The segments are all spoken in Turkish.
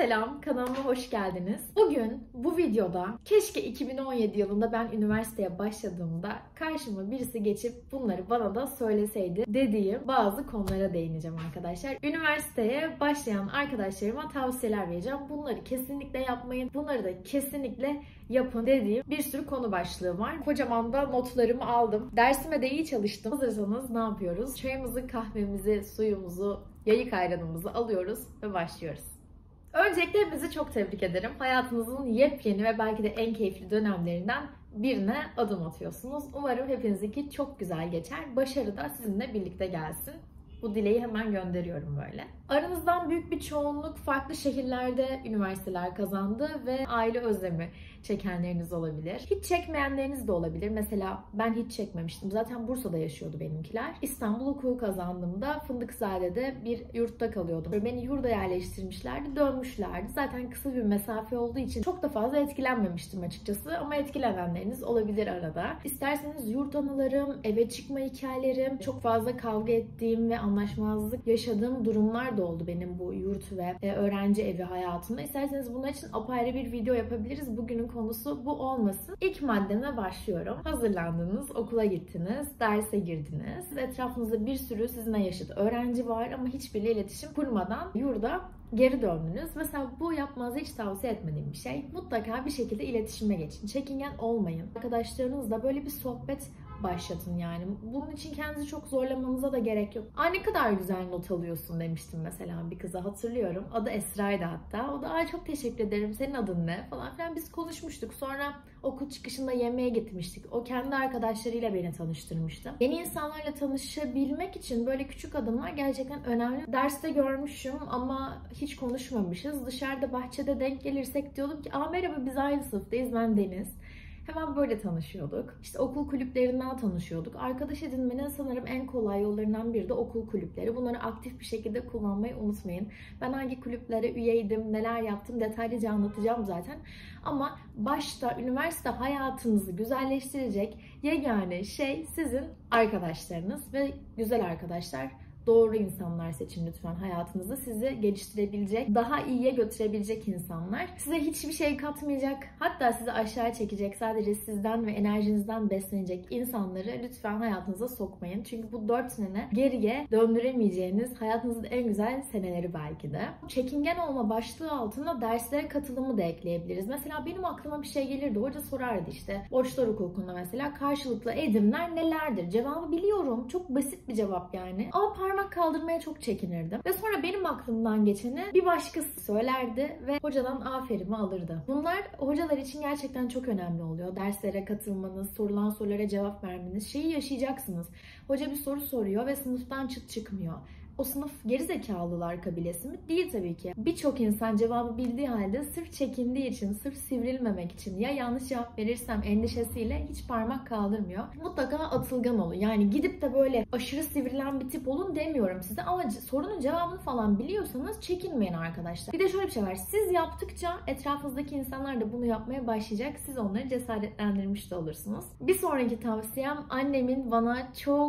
Selam, kanalıma hoş geldiniz. Bugün bu videoda keşke 2017 yılında ben üniversiteye başladığımda karşıma birisi geçip bunları bana da söyleseydi dediğim bazı konulara değineceğim arkadaşlar. Üniversiteye başlayan arkadaşlarıma tavsiyeler vereceğim. Bunları kesinlikle yapmayın, bunları da kesinlikle yapın dediğim bir sürü konu başlığı var. Kocaman da notlarımı aldım. Dersime de iyi çalıştım. Hazırsanız ne yapıyoruz? Çayımızı, kahvemizi, suyumuzu, yayık ayranımızı alıyoruz ve başlıyoruz. Öncelikle hepinizi çok tebrik ederim. Hayatınızın yepyeni ve belki de en keyifli dönemlerinden birine adım atıyorsunuz. Umarım hepinizinki çok güzel geçer. Başarı da sizinle birlikte gelsin. Bu dileği hemen gönderiyorum böyle. Aranızdan büyük bir çoğunluk farklı şehirlerde üniversiteler kazandı ve aile özlemi çekenleriniz olabilir. Hiç çekmeyenleriniz de olabilir. Mesela ben hiç çekmemiştim. Zaten Bursa'da yaşıyordu benimkiler. İstanbul Hukuku kazandığımda Fındıkzade'de bir yurtta kalıyordum. Beni yurda yerleştirmişlerdi, dönmüşlerdi. Zaten kısa bir mesafe olduğu için çok da fazla etkilenmemiştim açıkçası. Ama etkilenenleriniz olabilir arada. İsterseniz yurt anılarım, eve çıkma hikayelerim, çok fazla kavga ettiğim ve anlaşmazlık yaşadığım durumlar da oldu benim bu yurt ve öğrenci evi hayatımda. İsterseniz bunlar için apayrı bir video yapabiliriz. Bugünün konusu bu olmasın. İlk maddeme başlıyorum. Hazırlandınız, okula gittiniz, derse girdiniz. Etrafınızda bir sürü sizinle yaşadığı öğrenci var ama hiçbiriyle iletişim kurmadan yurda geri döndünüz. Mesela bu yapmanızı hiç tavsiye etmediğim bir şey. Mutlaka bir şekilde iletişime geçin. Çekingen olmayın. Arkadaşlarınızla böyle bir sohbet başlatın yani. Bunun için kendinizi çok zorlamanıza da gerek yok. "Ay ne kadar güzel not alıyorsun" demiştim mesela bir kıza, hatırlıyorum. Adı Esra'ydı hatta. O da "Ay çok teşekkür ederim, senin adın ne?" falan filan. Biz konuşmuştuk. Sonra okul çıkışında yemeğe gitmiştik. O kendi arkadaşlarıyla beni tanıştırmıştı. Yeni insanlarla tanışabilmek için böyle küçük adımlar gerçekten önemli. Derste görmüşüm ama hiç konuşmamışız. Dışarıda bahçede denk gelirsek diyordum ki "Aa merhaba, biz aynı sınıftayız, ben Deniz." Hemen böyle tanışıyorduk. İşte okul kulüplerinden tanışıyorduk. Arkadaş edinmenin sanırım en kolay yollarından biri de okul kulüpleri. Bunları aktif bir şekilde kullanmayı unutmayın. Ben hangi kulüplere üyeydim, neler yaptım detaylıca anlatacağım zaten. Ama başta üniversite hayatınızı güzelleştirecek yegane şey sizin arkadaşlarınız ve güzel arkadaşlar. Doğru insanlar seçin lütfen hayatınızda. Sizi geliştirebilecek, daha iyiye götürebilecek insanlar. Size hiçbir şey katmayacak, hatta sizi aşağı çekecek, sadece sizden ve enerjinizden beslenecek insanları lütfen hayatınıza sokmayın. Çünkü bu 4 sene geriye döndüremeyeceğiniz hayatınızın en güzel seneleri belki de. Çekingen olma başlığı altında derslere katılımı da ekleyebiliriz. Mesela benim aklıma bir şey gelirdi. Hoca sorardı işte borçlar hukukunda mesela karşılıklı edimler nelerdir? Cevabı biliyorum. Çok basit bir cevap yani. Ama parmak kaldırmaya çok çekinirdim. Ve sonra benim aklımdan geçeni bir başkası söylerdi ve hocadan aferimi alırdı. Bunlar hocalar için gerçekten çok önemli oluyor. Derslere katılmanız, sorulan sorulara cevap vermeniz, şeyi yaşayacaksınız. Hoca bir soru soruyor ve sınıftan çıt çıkmıyor. O sınıf gerizekalılar kabilesi mi? Değil tabii ki. Birçok insan cevabı bildiği halde sırf çekindiği için, sırf sivrilmemek için ya yanlış cevap verirsem endişesiyle hiç parmak kaldırmıyor. Mutlaka atılgan olun. Yani gidip de böyle aşırı sivrilen bir tip olun demiyorum size ama sorunun cevabını falan biliyorsanız çekinmeyin arkadaşlar. Bir de şöyle bir şey var. Siz yaptıkça etrafınızdaki insanlar da bunu yapmaya başlayacak. Siz onları cesaretlendirmiş de olursunuz. Bir sonraki tavsiyem annemin bana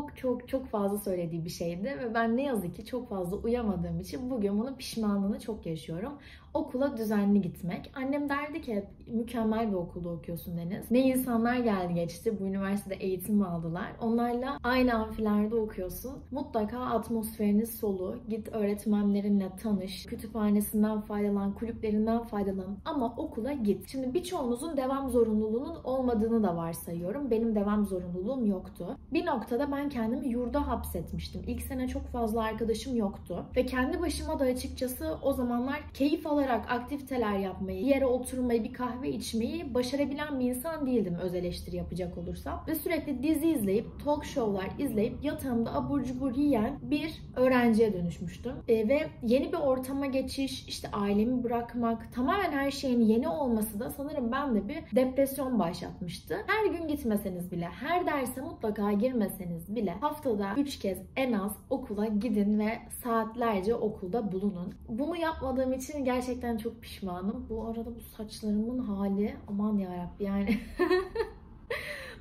çok fazla söylediği bir şeydi ve ben ne yazık ki çok fazla uyamadığım için bugün bunun pişmanlığını çok yaşıyorum. Okula düzenli gitmek. Annem derdi ki hep mükemmel bir okulda okuyorsun Deniz. Ne insanlar geldi geçti, bu üniversitede eğitim aldılar. Onlarla aynı amfilerde okuyorsun. Mutlaka atmosferiniz solu. Git öğretmenlerinle tanış. Kütüphanesinden faydalan, kulüplerinden faydalan. Ama okula git. Şimdi birçoğunuzun devam zorunluluğunun olmadığını da varsayıyorum. Benim devam zorunluluğum yoktu. Bir noktada ben kendimi yurda hapsetmiştim. İlk sene çok fazla arkadaşım yoktu. Ve kendi başıma da açıkçası o zamanlar keyif alarak aktiviteler yapmayı, bir yere oturmayı, bir kahve içmeyi başarabilen bir insan değildim öz eleştiri yapacak olursam. Ve sürekli dizi izleyip, talk show'lar izleyip yatağımda abur cubur yiyen bir öğrenciye dönüşmüştüm. Ve yeni bir ortama geçiş, işte ailemi bırakmak, tamamen her şeyin yeni olması da sanırım bende bir depresyon başlatmıştı. Her gün gitmeseniz bile, her derse mutlaka girmeseniz bile haftada 3 kez en az okula gidin ve saatlerce okulda bulunun. Bunu yapmadığım için gerçekten çok pişmanım. Bu arada bu saçlarımın hali aman yarabbi yani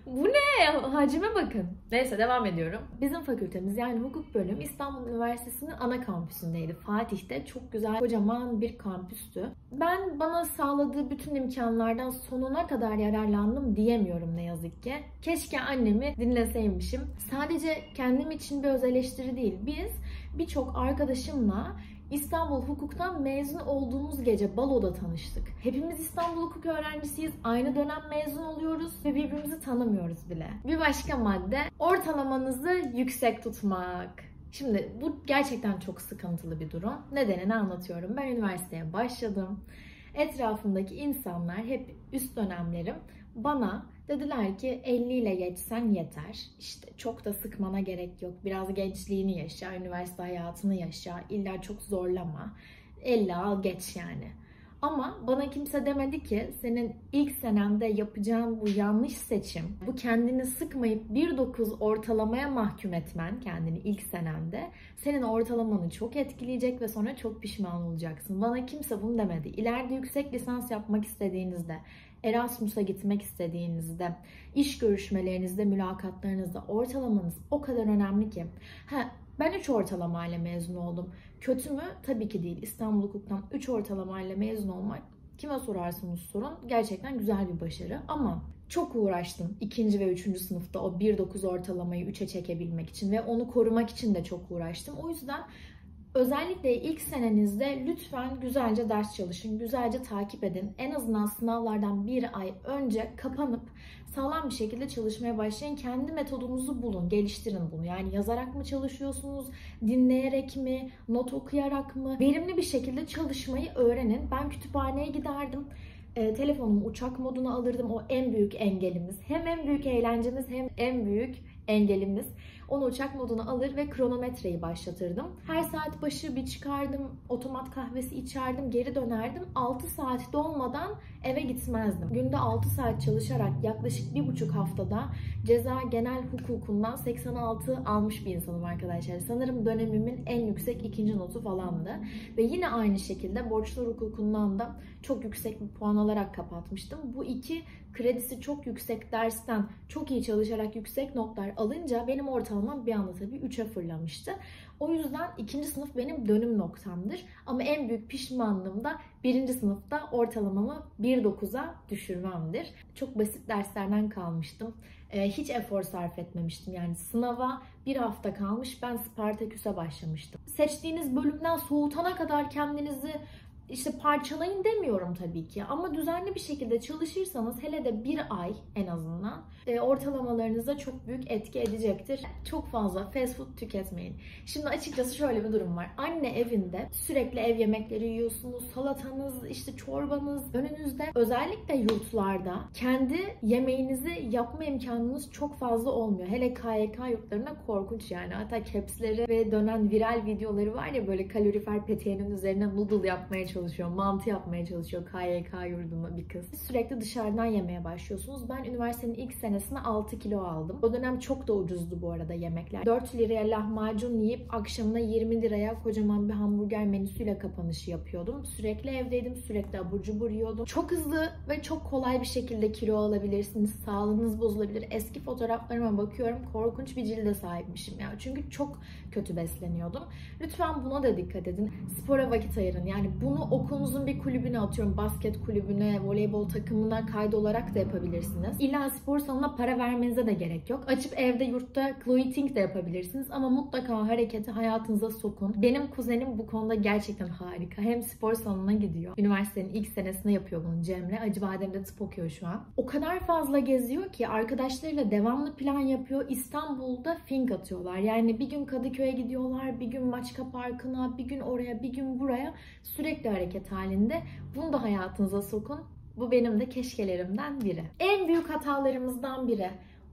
Bu ne? Hacime bakın. Neyse devam ediyorum. Bizim fakültemiz yani hukuk bölümü İstanbul Üniversitesi'nin ana kampüsündeydi. Fatih'te çok güzel kocaman bir kampüstü. Ben bana sağladığı bütün imkanlardan sonuna kadar yararlandım diyemiyorum ne yazık ki. Keşke annemi dinleseymişim. Sadece kendim için bir öz eleştiri değil. Biz birçok arkadaşımla İstanbul Hukuk'tan mezun olduğumuz gece baloda tanıştık. Hepimiz İstanbul Hukuk öğrencisiyiz. Aynı dönem mezun oluyoruz ve birbirimizi tanımıyoruz bile. Bir başka madde, ortalamanızı yüksek tutmak. Şimdi bu gerçekten çok sıkıntılı bir durum. Nedenini anlatıyorum. Ben üniversiteye başladım. Etrafımdaki insanlar, hep üst dönemlerim, bana dediler ki 50 ile geçsen yeter. İşte çok da sıkmana gerek yok. Biraz gençliğini yaşa, üniversite hayatını yaşa. İlla çok zorlama. 50 al geç yani. Ama bana kimse demedi ki senin ilk senende yapacağın bu yanlış seçim, bu kendini sıkmayıp 1.9 ortalamaya mahkum etmen kendini ilk senende senin ortalamanı çok etkileyecek ve sonra çok pişman olacaksın. Bana kimse bunu demedi. İleride yüksek lisans yapmak istediğinizde, Erasmus'a gitmek istediğinizde, iş görüşmelerinizde, mülakatlarınızda ortalamanız o kadar önemli ki. Ben 3 ortalamayla mezun oldum. Kötü mü? Tabii ki değil. İstanbul Hukuk'tan 3 ortalamayla mezun olmak, kime sorarsanız sorun, gerçekten güzel bir başarı. Ama çok uğraştım 2. ve 3. sınıfta o 1.9 ortalamayı 3'e çekebilmek için ve onu korumak için de çok uğraştım. O yüzden özellikle ilk senenizde lütfen güzelce ders çalışın, güzelce takip edin. En azından sınavlardan bir ay önce kapanıp sağlam bir şekilde çalışmaya başlayın. Kendi metodunuzu bulun, geliştirin bunu. Yani yazarak mı çalışıyorsunuz, dinleyerek mi, not okuyarak mı? Verimli bir şekilde çalışmayı öğrenin. Ben kütüphaneye giderdim. Telefonumu uçak moduna alırdım. O en büyük engelimiz. Hem en büyük eğlencemiz hem en büyük engelimiz. Onu uçak moduna alır ve kronometreyi başlatırdım. Her saat başı bir çıkardım, otomat kahvesi içerdim, geri dönerdim. 6 saat dolmadan eve gitmezdim. Günde 6 saat çalışarak yaklaşık 1,5 haftada ceza genel hukukundan 86 almış bir insanım arkadaşlar. Sanırım dönemimin en yüksek 2. notu falandı. Ve yine aynı şekilde borçlar hukukundan da çok yüksek bir puan alarak kapatmıştım. Bu iki kredisi çok yüksek dersten çok iyi çalışarak yüksek notlar alınca benim ortalamam bir anda tabii 3'e fırlamıştı. O yüzden 2. sınıf benim dönüm noktamdır. Ama en büyük pişmanlığım da 1. sınıfta ortalamamı 1.9'a düşürmemdir. Çok basit derslerden kalmıştım. Hiç efor sarf etmemiştim. Yani sınava bir hafta kalmış, ben Spartaküs'e başlamıştım. Seçtiğiniz bölümden soğutana kadar kendinizi parçalayın demiyorum tabii ki. Ama düzenli bir şekilde çalışırsanız, hele de bir ay en azından ortalamalarınıza çok büyük etki edecektir. Çok fazla fast food tüketmeyin. Şimdi açıkçası şöyle bir durum var. Anne evinde sürekli ev yemekleri yiyorsunuz. Salatanız, çorbanız önünüzde. Özellikle yurtlarda kendi yemeğinizi yapma imkanınız çok fazla olmuyor. Hele KYK yurtlarına korkunç yani. Hatta caps'leri ve dönen viral videoları var ya, böyle kalorifer peteğinin üzerine noodle yapmaya çalışıyor, mantı yapmaya çalışıyor KYK yurdunda bir kız. Sürekli dışarıdan yemeye başlıyorsunuz. Ben üniversitenin ilk senesinde 6 kilo aldım. O dönem çok da ucuzdu bu arada yemekler. 4 liraya lahmacun yiyip akşamına 20 liraya kocaman bir hamburger menüsüyle kapanışı yapıyordum. Sürekli evdeydim, sürekli abur cubur yiyordum. Çok hızlı ve çok kolay bir şekilde kilo alabilirsiniz. Sağlığınız bozulabilir. Eski fotoğraflarıma bakıyorum, korkunç bir cilde sahipmişim yani. Çünkü çok kötü besleniyordum. Lütfen buna da dikkat edin. Spora vakit ayırın. Yani bunu okulunuzun bir kulübüne, atıyorum basket kulübüne, voleybol takımına kaydolarak da yapabilirsiniz. İlla spor salonuna para vermenize de gerek yok. Açıp evde, yurtta Chloe Ting de yapabilirsiniz ama mutlaka hareketi hayatınıza sokun. Benim kuzenim bu konuda gerçekten harika. Hem spor salonuna gidiyor. Üniversitenin ilk senesinde yapıyor bunu Cemre. Acıbadem'de tıp okuyor şu an. O kadar fazla geziyor ki arkadaşlarıyla devamlı plan yapıyor. İstanbul'da fink atıyorlar. Yani bir gün Kadıköy'e gidiyorlar, bir gün Maçka Parkı'na, bir gün oraya, bir gün buraya. Sürekli hareket halinde. Bunu da hayatınıza sokun. Bu benim de keşkelerimden biri. En büyük hatalarımızdan biri.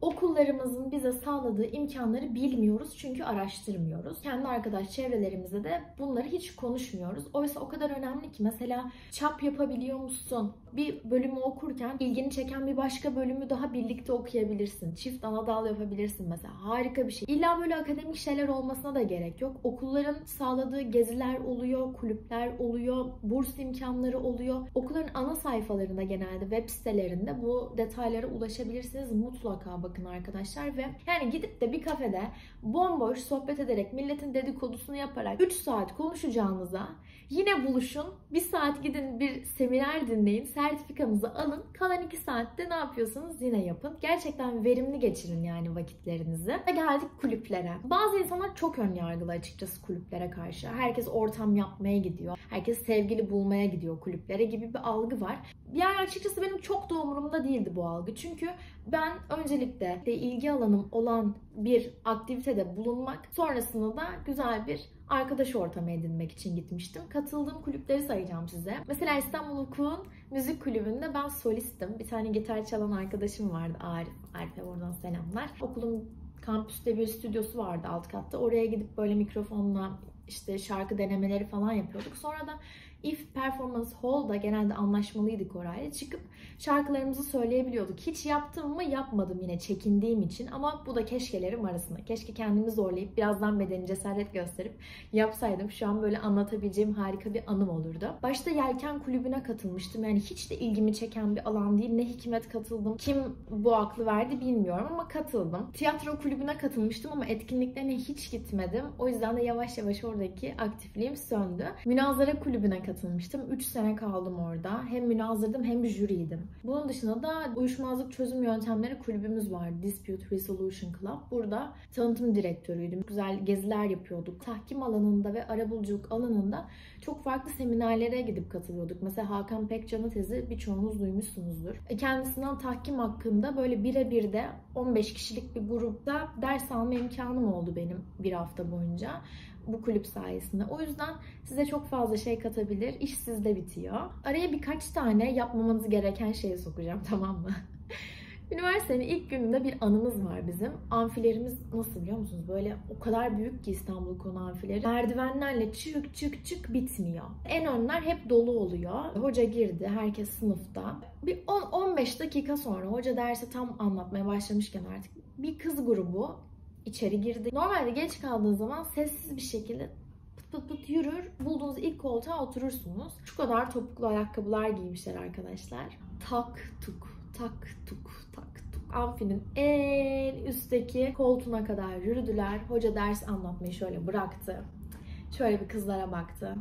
Okullarımızın bize sağladığı imkanları bilmiyoruz çünkü araştırmıyoruz. Kendi arkadaş çevrelerimizde de bunları hiç konuşmuyoruz. Oysa o kadar önemli ki mesela çap yapabiliyor musun? Bir bölümü okurken ilgini çeken bir başka bölümü daha birlikte okuyabilirsin. Çift ana dal yapabilirsin mesela. Harika bir şey. İlla böyle akademik şeyler olmasına da gerek yok. Okulların sağladığı geziler oluyor, kulüpler oluyor, burs imkanları oluyor. Okulların ana sayfalarında genelde web sitelerinde bu detaylara ulaşabilirsiniz. Mutlaka bakın arkadaşlar ve yani gidip de bir kafede bomboş sohbet ederek milletin dedikodusunu yaparak 3 saat konuşacağınıza yine buluşun. 1 saat gidin bir seminer dinleyin. Sertifikanızı alın. Kalan 2 saatte ne yapıyorsanız yine yapın. Gerçekten verimli geçirin yani vakitlerinizi. Ve geldik kulüplere. Bazı insanlar çok önyargılı açıkçası kulüplere karşı. Herkes ortam yapmaya gidiyor. Herkes sevgili bulmaya gidiyor kulüplere gibi bir algı var. Yani açıkçası benim çok da umurumda değildi bu algı. Çünkü ben öncelikle ilgi alanım olan bir aktivitede bulunmak, sonrasında da güzel bir arkadaş ortamı edinmek için gitmiştim. Katıldığım kulüpleri sayacağım size. Mesela İstanbul Hukuk'un müzik kulübünde ben solistim. Bir tane gitar çalan arkadaşım vardı, Arif. Arif'e oradan selamlar. Okulun kampüste bir stüdyosu vardı alt katta. Oraya gidip böyle mikrofonla işte şarkı denemeleri falan yapıyorduk. Sonra da If Performance Hall'da genelde anlaşmalıydık oraya. Çıkıp şarkılarımızı söyleyebiliyorduk. Hiç yaptım mı? Yapmadım yine çekindiğim için ama bu da keşkelerim arasında. Keşke kendimi zorlayıp birazdan bedeni cesaret gösterip yapsaydım. Şu an böyle anlatabileceğim harika bir anım olurdu. Başta Yelken Kulübü'ne katılmıştım. Yani hiç de ilgimi çeken bir alan değil. Ne hikmet katıldım. Kim bu aklı verdi bilmiyorum ama katıldım. Tiyatro kulübüne katılmıştım ama etkinliklerine hiç gitmedim. O yüzden de yavaş yavaş oradaki aktifliğim söndü. Münazara kulübüne katılmıştım. 3 sene kaldım orada. Hem münazırdım hem jüriydim. Bunun dışında da uyuşmazlık çözüm yöntemleri kulübümüz vardı. Dispute Resolution Club. Burada tanıtım direktörüydüm. Güzel geziler yapıyorduk. Tahkim alanında ve arabuluculuk alanında çok farklı seminerlere gidip katılıyorduk. Mesela Hakan Pekcan'ın tezi birçoğunuz duymuşsunuzdur. Kendisinden tahkim hakkında böyle birebir de 15 kişilik bir grupta ders alma imkanım oldu benim bir hafta boyunca. Bu kulüp sayesinde. O yüzden size çok fazla şey katabilir. İş sizde bitiyor. Araya birkaç tane yapmamanız gereken şeyi sokacağım, tamam mı? Üniversitenin ilk gününde bir anımız var bizim. Amfilerimiz nasıl biliyor musunuz? Böyle o kadar büyük ki İstanbul Konu amfileri. Merdivenlerle çık çık çık bitmiyor. En önler hep dolu oluyor. Hoca girdi. Herkes sınıfta. Bir 10-15 dakika sonra hoca dersi tam anlatmaya başlamışken artık bir kız grubu İçeri girdi. Normalde geç kaldığınız zaman sessiz bir şekilde pıt pıt pıt yürür, bulduğunuz ilk koltuğa oturursunuz. Şu kadar topuklu ayakkabılar giymişler arkadaşlar. Tak tuk, tak tuk, tak tuk. Amfinin en üstteki koltuğuna kadar yürüdüler. Hoca ders anlatmayı şöyle bıraktı. Şöyle bir kızlara baktı.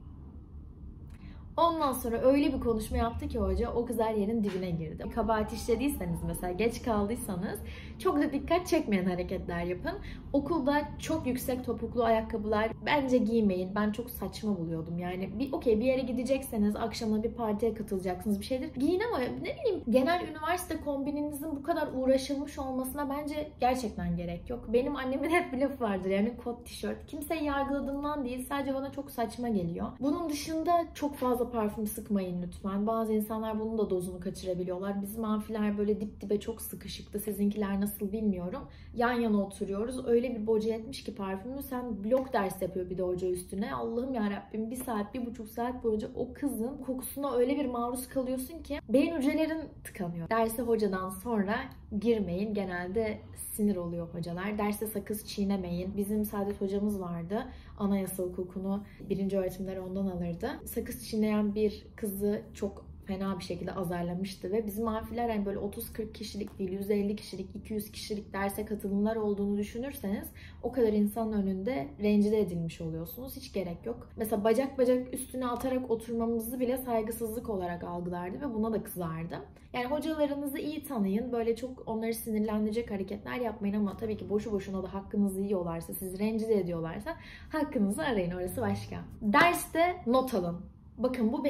Ondan sonra öyle bir konuşma yaptı ki hoca o kızlar yerin dibine girdi. Kabahat işlediyseniz mesela geç kaldıysanız çok da dikkat çekmeyen hareketler yapın. Okulda çok yüksek topuklu ayakkabılar bence giymeyin. Ben çok saçma buluyordum. Yani bir yere gidecekseniz akşamına bir partiye katılacaksınız bir şeydir. Giyin ama ne bileyim genel üniversite kombininizin bu kadar uğraşılmış olmasına bence gerçekten gerek yok. Benim annemin hep bir lafı vardır yani kot tişört. Kimseyi yargıladığımdan değil sadece bana çok saçma geliyor. Bunun dışında çok fazla parfüm sıkmayın lütfen. Bazı insanlar bunun da dozunu kaçırabiliyorlar. Bizim amfiler böyle dip dibe çok sıkışıktı. Sizinkiler nasıl bilmiyorum. Yan yana oturuyoruz. Öyle bir boca etmiş ki parfümü. Sen blok ders yapıyor bir de hoca üstüne. Allah'ım yarabbim 1 saat, 1,5 saat boyunca o kızın kokusuna öyle bir maruz kalıyorsun ki beyin hücrelerin tıkanıyor. Derse hocadan sonra girmeyin. Genelde sinir oluyor hocalar. Derste sakız çiğnemeyin. Bizim Saadet hocamız vardı. Anayasa hukukunu 1. öğretimler ondan alırdı. Sakız çiğneyen bir kızı çok fena bir şekilde azarlamıştı ve bizim amfiler yani böyle 30-40 kişilik değil 150 kişilik 200 kişilik derse katılımlar olduğunu düşünürseniz o kadar insanın önünde rencide edilmiş oluyorsunuz. Hiç gerek yok. Mesela bacak üstüne atarak oturmamızı bile saygısızlık olarak algılardı ve buna da kızardı. Yani hocalarınızı iyi tanıyın. Böyle çok onları sinirlendirecek hareketler yapmayın ama tabii ki boşu boşuna da hakkınızı yiyorlarsa, sizi rencide ediyorlarsa hakkınızı arayın. Orası başka. Derste not alın. Bakın bu benim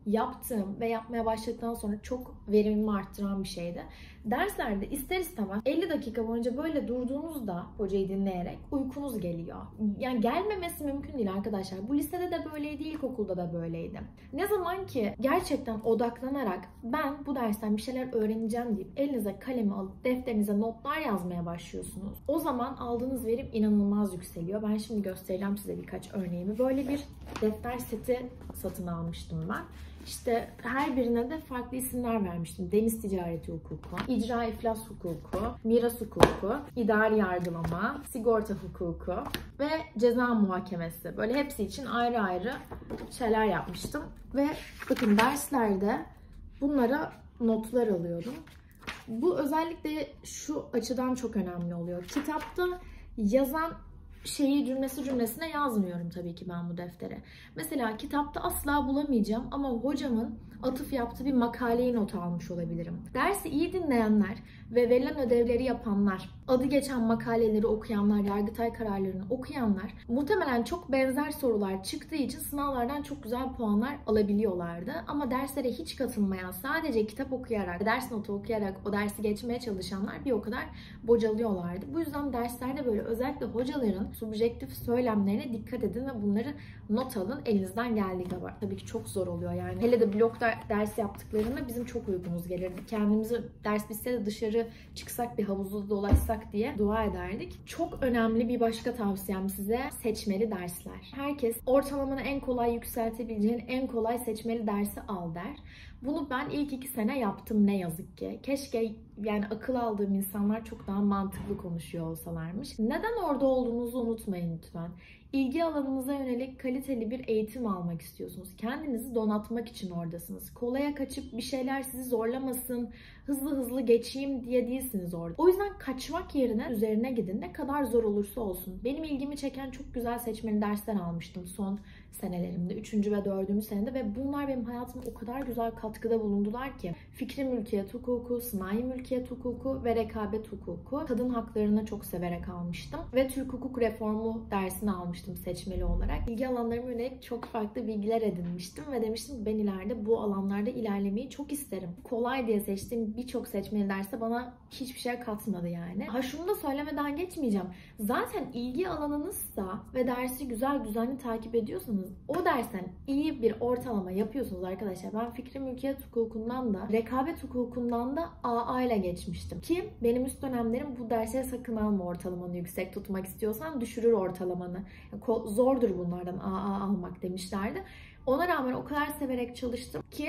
yaptığım ve yapmaya başladıktan sonra çok verimimi arttıran bir şeydi. Derslerde ister istemez 50 dakika boyunca böyle durduğunuzda hocayı dinleyerek uykunuz geliyor. Yani gelmemesi mümkün değil arkadaşlar. Bu lisede de böyleydi, ilkokulda da böyleydi. Ne zaman ki gerçekten odaklanarak ben bu dersten bir şeyler öğreneceğim deyip elinize kalemi alıp defterinize notlar yazmaya başlıyorsunuz. O zaman aldığınız verim inanılmaz yükseliyor. Ben şimdi göstereceğim size birkaç örneğimi. Böyle bir defter seti satın almıştım ben. İşte her birine de farklı isimler vermiştim. Deniz ticareti hukuku, icra iflas hukuku, miras hukuku, idari yargılama, sigorta hukuku ve ceza muhakemesi. Böyle hepsi için ayrı ayrı şeyler yapmıştım. Ve bakın derslerde bunlara notlar alıyordum. Bu özellikle şu açıdan çok önemli oluyor. Kitapta yazan şeyi cümlesine yazmıyorum tabii ki ben bu deftere. Mesela kitapta asla bulamayacağım ama hocamın atıf yaptığı bir makaleyi not almış olabilirim. Dersi iyi dinleyenler ve verilen ödevleri yapanlar, adı geçen makaleleri okuyanlar, Yargıtay kararlarını okuyanlar muhtemelen çok benzer sorular çıktığı için sınavlardan çok güzel puanlar alabiliyorlardı. Ama derslere hiç katılmayan, sadece kitap okuyarak, ders notu okuyarak o dersi geçmeye çalışanlar bir o kadar bocalıyorlardı. Bu yüzden derslerde böyle özellikle hocaların subjektif söylemlerine dikkat edin ve bunları not alın. Elinizden geldiği kadar. Tabii ki çok zor oluyor yani. Hele de blokta ders yaptıklarında bizim çok uykumuz gelirdi. Kendimizi ders bitse de dışarı çıksak bir havuzda dolaşsak diye dua ederdik. Çok önemli bir başka tavsiyem size seçmeli dersler. Herkes ortalamanı en kolay yükseltebileceğin en kolay seçmeli dersi al der. Bunu ben ilk 2 sene yaptım ne yazık ki. Keşke yani akıl aldığım insanlar çok daha mantıklı konuşuyor olsalarmış. Neden orada olduğunuzu unutmayın lütfen. İlgi alanınıza yönelik kaliteli bir eğitim almak istiyorsunuz. Kendinizi donatmak için oradasınız. Kolaya kaçıp bir şeyler sizi zorlamasın, hızlı geçeyim diye değilsiniz orada. O yüzden kaçmak yerine üzerine gidin. Ne kadar zor olursa olsun. Benim ilgimi çeken çok güzel seçmeli dersler almıştım son senelerimde. 3. ve 4. senede ve bunlar benim hayatıma o kadar güzel katkıda bulundular ki. Fikri mülkiyet hukuku, sanayi mülkiyet hukuku ve rekabet hukuku. Kadın haklarını çok severek almıştım. Ve Türk hukuk reformu dersini almıştım seçmeli olarak. İlgi alanlarıma yönelik çok farklı bilgiler edinmiştim ve demiştim ki ben ileride bu alanlarda ilerlemeyi çok isterim. Kolay diye seçtiğim birçok seçmeli derse bana hiçbir şey katmadı yani. Şunu da söylemeden geçmeyeceğim. Zaten ilgi alanınızsa ve dersi güzel düzenli takip ediyorsanız o dersten iyi bir ortalama yapıyorsunuz arkadaşlar. Ben fikri mülkiyet hukukundan da rekabet hukukundan da AA ile geçmiştim. Ki benim üst dönemlerim bu derslere sakın alma, ortalamanı yüksek tutmak istiyorsan düşürür ortalamanı. Zordur bunlardan AA almak demişlerdi. Ona rağmen o kadar severek çalıştım ki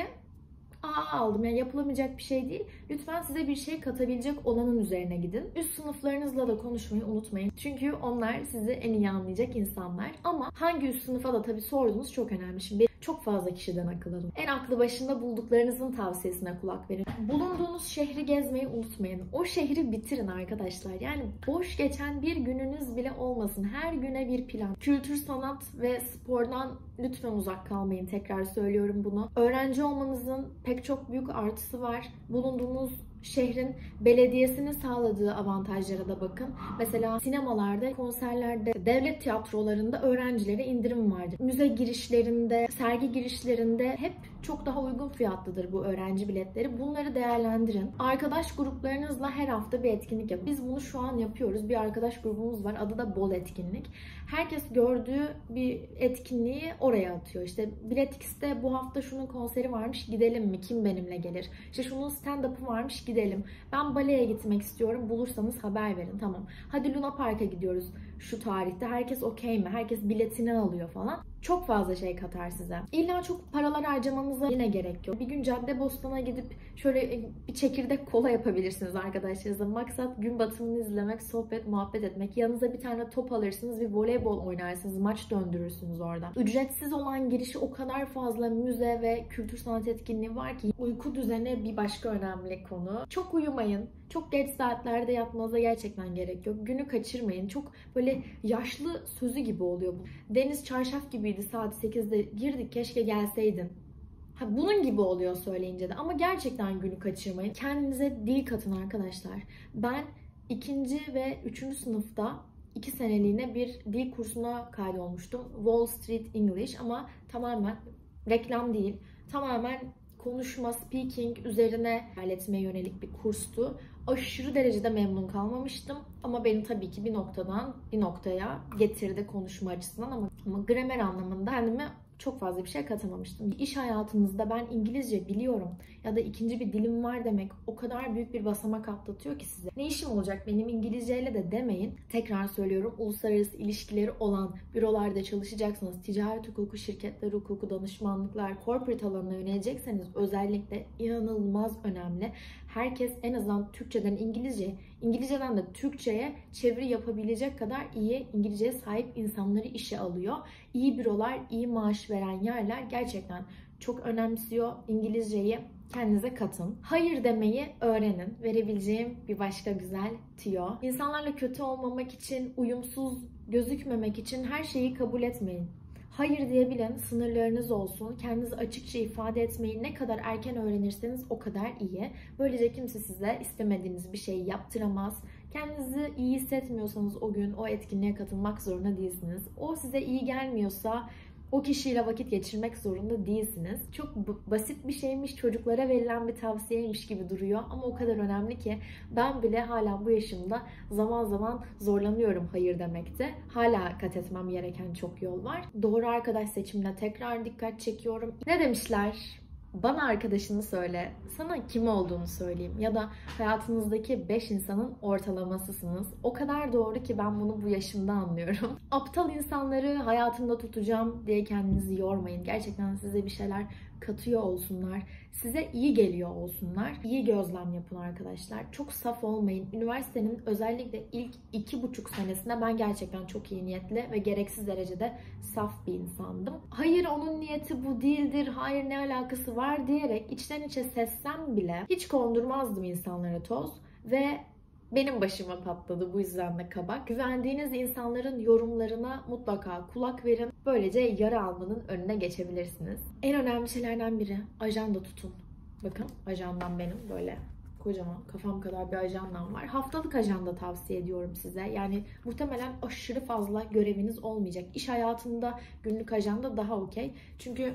AA aldım. Yani yapılamayacak bir şey değil. Lütfen size bir şey katabilecek olanın üzerine gidin. Üst sınıflarınızla da konuşmayı unutmayın. Çünkü onlar sizi en iyi anlayacak insanlar. Ama hangi üst sınıfa da tabii sorduğunuz çok önemli. Şimdi çok fazla kişiden akıl alın. En aklı başında bulduklarınızın tavsiyesine kulak verin. Bulunduğunuz şehri gezmeyi unutmayın. O şehri bitirin arkadaşlar. Yani boş geçen bir gününüz bile olmasın. Her güne bir plan. Kültür, sanat ve spordan lütfen uzak kalmayın. Tekrar söylüyorum bunu. Öğrenci olmanızın pek çok büyük artısı var. Bulunduğunuz şehrin belediyesinin sağladığı avantajlara da bakın. Mesela sinemalarda, konserlerde, devlet tiyatrolarında öğrencilere indirim vardır. Müze girişlerinde, sergi girişlerinde hep çok daha uygun fiyatlıdır bu öğrenci biletleri. Bunları değerlendirin. Arkadaş gruplarınızla her hafta bir etkinlik yapın. Biz bunu şu an yapıyoruz. Bir arkadaş grubumuz var. Adı da Bol Etkinlik. Herkes gördüğü bir etkinliği oraya atıyor. İşte Biletix'te bu hafta şunun konseri varmış, gidelim mi? Kim benimle gelir? İşte şunun stand-up'ı varmış, gidelim. Ben baleye gitmek istiyorum. Bulursanız haber verin. Tamam. Hadi Luna Park'a gidiyoruz şu tarihte. Herkes okey mi? Herkes biletini alıyor falan. Çok fazla şey katar size. İlla çok paralar harcamanıza yine gerek yok. Bir gün Caddebostan'a gidip şöyle bir çekirdek kola yapabilirsiniz arkadaşlarınızla. Maksat gün batımını izlemek, sohbet, muhabbet etmek. Yanınıza bir tane top alırsınız, bir voleybol oynarsınız, maç döndürürsünüz orada. Ücretsiz olan girişi o kadar fazla müze ve kültür sanat etkinliği var ki. Uyku düzeni bir başka önemli konu. Çok uyumayın. Çok geç saatlerde yatmanıza gerçekten gerek yok. Günü kaçırmayın. Çok böyle yaşlı sözü gibi oluyor bu. Deniz çarşaf gibiydi, saat 8'de girdik, keşke gelseydin. Bunun gibi oluyor söyleyince de. Ama gerçekten günü kaçırmayın. Kendinize dil katın arkadaşlar. Ben 2. ve 3. sınıfta 2 seneliğine bir dil kursuna kaydolmuştum. Wall Street English, ama tamamen reklam değil. Tamamen konuşma, speaking üzerine ilerletmeye yönelik bir kurstu. Aşırı derecede memnun kalmamıştım. Ama beni tabii ki bir noktadan bir noktaya getirdi konuşma açısından ama gramer anlamında kendime çok fazla bir şey katamamıştım. İş hayatınızda ben İngilizce biliyorum ya da ikinci bir dilim var demek o kadar büyük bir basamak atlatıyor ki size. Ne işim olacak benim İngilizceyle de demeyin. Tekrar söylüyorum, uluslararası ilişkileri olan bürolarda çalışacaksınız. Ticaret hukuku, şirketler hukuku, danışmanlıklar, corporate alanına yönelecekseniz özellikle inanılmaz önemli. Herkes en azından Türkçeden İngilizce, İngilizceden de Türkçe'ye çeviri yapabilecek kadar iyi İngilizceye sahip insanları işe alıyor. İyi bürolar, iyi maaş veren yerler gerçekten çok önemsiyor İngilizceyi. Kendinize katın. Hayır demeyi öğrenin. Verebileceğim bir başka güzel tüyo. İnsanlarla kötü olmamak için, uyumsuz gözükmemek için her şeyi kabul etmeyin. Hayır diyebilin, sınırlarınız olsun. Kendinizi açıkça ifade etmeyi ne kadar erken öğrenirseniz o kadar iyi. Böylece kimse size istemediğiniz bir şeyi yaptıramaz. Kendinizi iyi hissetmiyorsanız o gün o etkinliğe katılmak zorunda değilsiniz. O size iyi gelmiyorsa o kişiyle vakit geçirmek zorunda değilsiniz. Çok basit bir şeymiş, çocuklara verilen bir tavsiyeymiş gibi duruyor ama o kadar önemli ki ben bile hala bu yaşımda zaman zaman zorlanıyorum hayır demekte. Hala kat etmem gereken çok yol var. Doğru arkadaş seçimine tekrar dikkat çekiyorum. Ne demişler? Bana arkadaşını söyle, sana kim olduğunu söyleyeyim ya da hayatınızdaki 5 insanın ortalamasısınız. O kadar doğru ki ben bunu bu yaşımda anlıyorum. Aptal insanları hayatımda tutacağım diye kendinizi yormayın. Gerçekten size bir şeyler katıyor olsunlar. Size iyi geliyor olsunlar. İyi gözlem yapın arkadaşlar. Çok saf olmayın. Üniversitenin özellikle ilk 2,5 senesinde ben gerçekten çok iyi niyetli ve gereksiz derecede saf bir insandım. Hayır onun niyeti bu değildir, hayır ne alakası var diyerek içten içe sessem bile hiç kondurmazdım insanlara toz ve benim başıma patladı bu yüzden de kabak. Güvendiğiniz insanların yorumlarına mutlaka kulak verin. Böylece yara almanın önüne geçebilirsiniz. En önemli şeylerden biri ajanda tutun. Bakın ajandam benim böyle kocaman kafam kadar bir ajandam var. Haftalık ajanda tavsiye ediyorum size. Yani muhtemelen aşırı fazla göreviniz olmayacak. İş hayatında günlük ajanda daha okey. Çünkü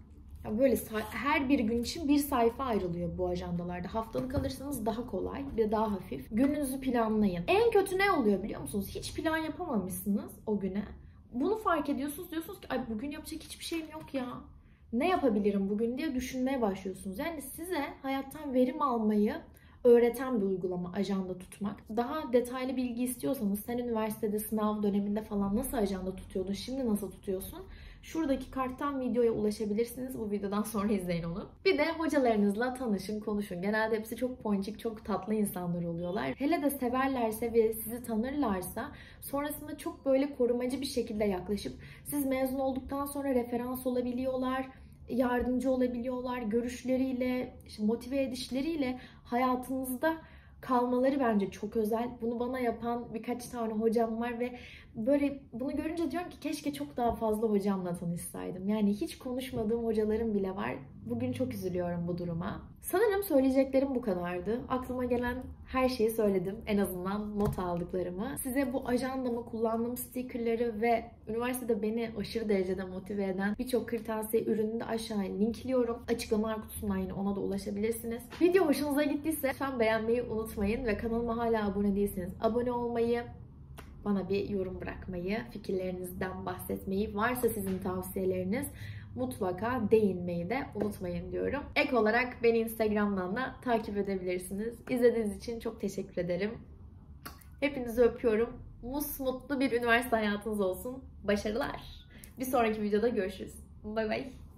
böyle her bir gün için bir sayfa ayrılıyor bu ajandalarda. Haftalık alırsanız daha kolay ve daha hafif. Gününüzü planlayın. En kötü ne oluyor biliyor musunuz? Hiç plan yapamamışsınız o güne. Bunu fark ediyorsunuz. Diyorsunuz ki ay bugün yapacak hiçbir şeyim yok ya. Ne yapabilirim bugün diye düşünmeye başlıyorsunuz. Yani size hayattan verim almayı öğreten bir uygulama ajanda tutmak. Daha detaylı bilgi istiyorsanız sen üniversitede sınav döneminde falan nasıl ajanda tutuyordun, şimdi nasıl tutuyorsun? Şuradaki karttan videoya ulaşabilirsiniz. Bu videodan sonra izleyin onu. Bir de hocalarınızla tanışın, konuşun. Genelde hepsi çok ponçik, çok tatlı insanlar oluyorlar. Hele de severlerse ve sizi tanırlarsa sonrasında çok böyle korumacı bir şekilde yaklaşıp siz mezun olduktan sonra referans olabiliyorlar, yardımcı olabiliyorlar, görüşleriyle, motive edişleriyle hayatınızda kalmaları bence çok özel. Bunu bana yapan birkaç tane hocam var ve böyle bunu görünce diyorum ki keşke çok daha fazla hocamla tanışsaydım. Yani hiç konuşmadığım hocalarım bile var. Bugün çok üzülüyorum bu duruma. Sanırım söyleyeceklerim bu kadardı. Aklıma gelen her şeyi söyledim. En azından not aldıklarımı. Size bu ajandamı, kullandığım stickerları ve üniversitede beni aşırı derecede motive eden birçok kırtasiye ürününü de aşağıya linkliyorum. Açıklamalar kutusundan yine ona da ulaşabilirsiniz. Video hoşunuza gittiyse lütfen beğenmeyi unutmayın ve kanalıma hala abone değilseniz abone olmayı, bana bir yorum bırakmayı, fikirlerinizden bahsetmeyi, varsa sizin tavsiyeleriniz mutlaka değinmeyi de unutmayın diyorum. Ek olarak beni Instagram'dan da takip edebilirsiniz. İzlediğiniz için çok teşekkür ederim. Hepinizi öpüyorum. Mutlu bir üniversite hayatınız olsun. Başarılar. Bir sonraki videoda görüşürüz. Bay bay.